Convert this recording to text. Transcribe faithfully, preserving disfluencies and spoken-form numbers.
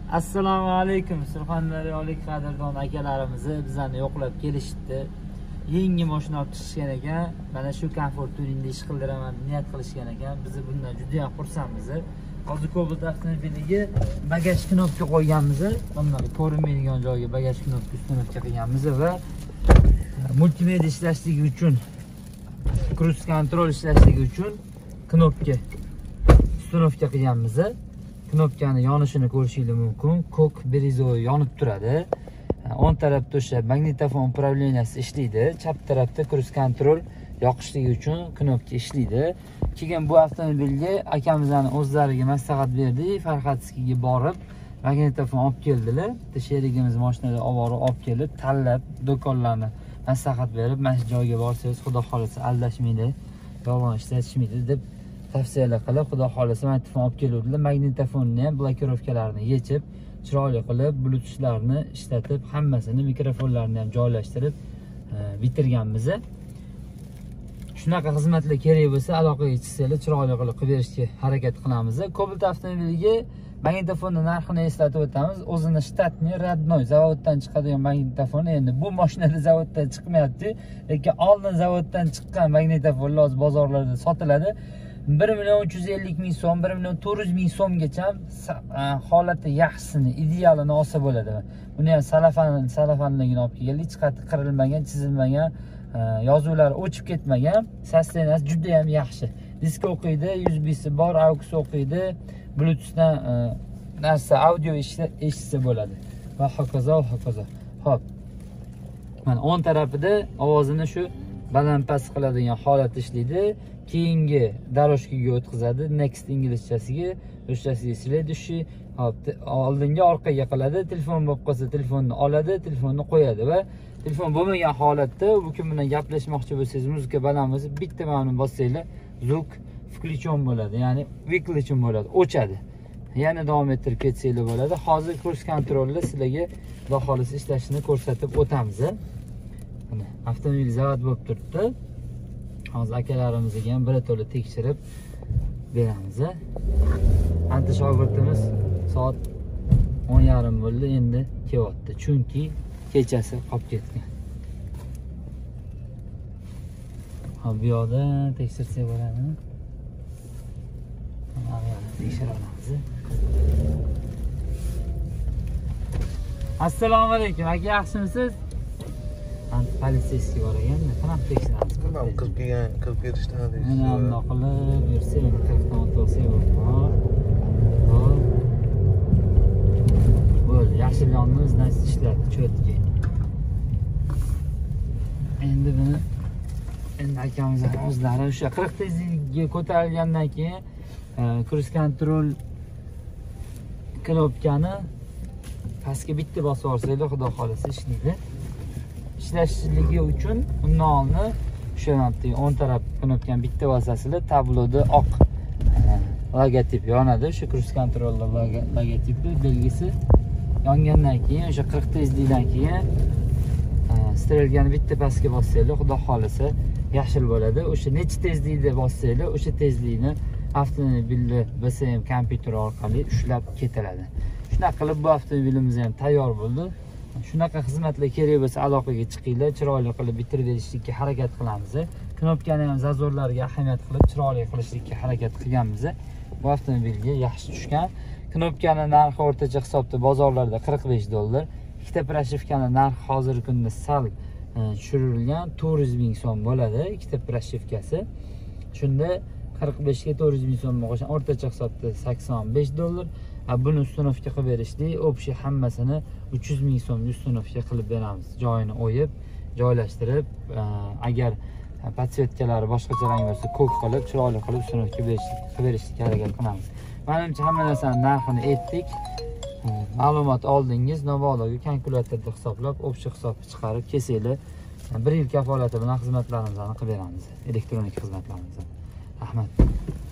Assalomu alaykum. Surxondaryolik qadrdon akalarimizni bizani yo'qlab kelishdi. Yangi mashina olib chiqishgan ekan. Mana shu Comfort Touringda ish qildiraman niyat qilishgan ekan. Biz bundan juda ham xursandmiz. Hozir Cobalt avtomobiliga bagaj knopka qo'yganmiz. Bundan ko'rinmaydigan joyga bagaj knopka ustanofka qilganmiz va multimedia ishlashligi uchun, cruise control ishlashligi uchun knopka ustanofka qilganmiz. Knopkani yonishini ko'rishingiz mumkin. Ko'k birizovoy yonib turadi. O'ng tarafda o'sha magnitofon upravleniyasi ishlaydi. Chap tarafda cruise control yoqishligi uchun knopka ishlaydi. Keyin bu avtomobilga akamizning o'zlariga maslahat berdi. Farxatskiga borib magnitofon olib keldilar. Sherigimiz mashinada olib olib kelib, tanlab do'konlarni maslahat berib, mana shu joyga borsangiz, xudo xolasa aldashmaydi, yolg'on ishlatishmaydi deb tavsiyalar qilib, xudo xolasa magnitofon olib keluvdilar. Magnitofonni ham blokirovkalarini yechib, chiroyli qilib, bluetoothlarni ishlatib, hammasini, mikrofonlarni ham joylashtirib bitirganmiz. Shunaqa xizmatlar kerak bo'lsa, aloqaga chiqsanglar, chiroyli qilib qilib berishga harakat qilamiz. Cobalt avtomobiliga magnitofonni narxini eslatib o'tamiz. O'zini shtatniy, radnoy zavoddan chiqadigan magnitofon. Endi bu mashinada zavoddan chiqmayapti, lekin oldin zavoddan chiqqan magnitofonlar hozir bozorlarda sotiladi. bir million uch yuz ellik ming so'm, bir million to'rt yuz ming so'mgacha holati yaxshisini, idealini olsa bo'ladi. Buni ham salafan, salafanligini olib kelgan, hech qattiq qirilmagan, chizilmagan, yozuvlari o'chib ketmagan, sosteniyasi juda ham yaxshi. Disk o'qiydi, U S B'si bor, A U X o'qiydi, Bluetoothdan narsa audio eshitsa bo'ladi. Va hokazo, hokazo. Xo'p. Mana o'ng tarafida ovozini shu baland-past qiladigan holat ishlaydi. Keyingi doroshkaga o'tkazadi, next inglizchasiga, ruschasiga silaydi, shu oldinga orqaga qiladi. Telefon bo'lib qolsa telefonni oladi, telefonni qo'yadi va telefon bo'lmagan holatda bu kim bilan gaplashmoqchi bo'lsangiz, muzika baland bo'lsa, bitta mana bossanglar, звук включен bo'ladi, ya'ni выключен bo'ladi, o'chadi. Yana davom ettirib ketsanglar bo'ladi. Hozir cruise controlda sizlarga xudo xolasa ishlashini ko'rsatib o'tamiz. Mana avtomobil zavod bo'lib turibdi. Hozir akalarimizga ham bir to'la tekshirib beramiz. Anta shogirdimiz soat o'n yarim bo'ldi, endi kelyapti. Chunki kechasi qolib ketgan. Hop, bu yoqda tekshirsak bo'ladimi? Mana bu yoqda tekshirib olamiz. Assalomu alaykum, aka, yaxshimisiz? Politsiyskiy bor ekan, qanaqa tekshiramiz? Nima qilib kelgan, qilib berishdan deysiz. Mana bunday qilib bersa, endi qirqdan o'tsa bo'ladi. Hop. Bo'ldi, yaxshilonni значит ishlatdi, cho'tki. Endi buni endi akamiz o'zlari o'sha qirq tezlikka ko'tarilgandan keyin cruise control knopkani pastga bitta bosib olsanglar, xudo xolasa ishlaydi. Ishlashligi uchun unonni o'sha o'ng taraf knopkani bitta bosasizlar, tabloda oq logotip yonadi. O'sha cruise control logotipi belgisi yongandan keyin o'sha qirq tezlikdan keyin strelkani bitta pastga bossanglar, xudo xolasa yashil bo'ladi. O'sha necha tezlikda bossanglar, o'sha tezlikni avtomobilni bo'lsa ham kompyuter orqali ushlab ketiladi. Shunaqa qilib bu avtomobilimiz ham tayyor bo'ldi. Shunaqa xizmatlar kerak bo'lsa aloqaga chiqinglar, chiroyli qilib bitirib berishlikka harakat qilamiz. Knopkani ham zazorlarga ahamiyat qilib chiroyli qilishlikka harakat qilganmiz. Bu avtomobilga yaxshi tushgan. Knopkani narxi o'rtacha hisobda bozorlarda qirq besh dollar. Ikkita proshivkani narxi hozirgi kunda sal tushirilgan, to'rt yuz ming so'm bo'ladi ikkita proshivkasi. Shunda qirq besh ga to'rt yuz ming so'm qo'shgan, o'rtacha hisobda sakson besh dollar. Buni ustanovka qilib berishlik, общий hammasini uch yuz ming so'm ustanovka qilib beramiz. Joyini o'yib, joylashtirib, agar podsvetkalari boshqacha rang bo'lsa, ko'k qilib, chiroyli qilib ustanovka qilib berishga harakat qilamiz. Menimcha hamma narsani narxini aytdik. Ma'lumot oldingiz, Novadoga kalkulyatorda hisoblab, общий hisobni chiqarib kelsanglar, bir yil kafolati bilan xizmatlarimizni qilib beramiz. Elektronik xizmatlarimizni. Rahmat.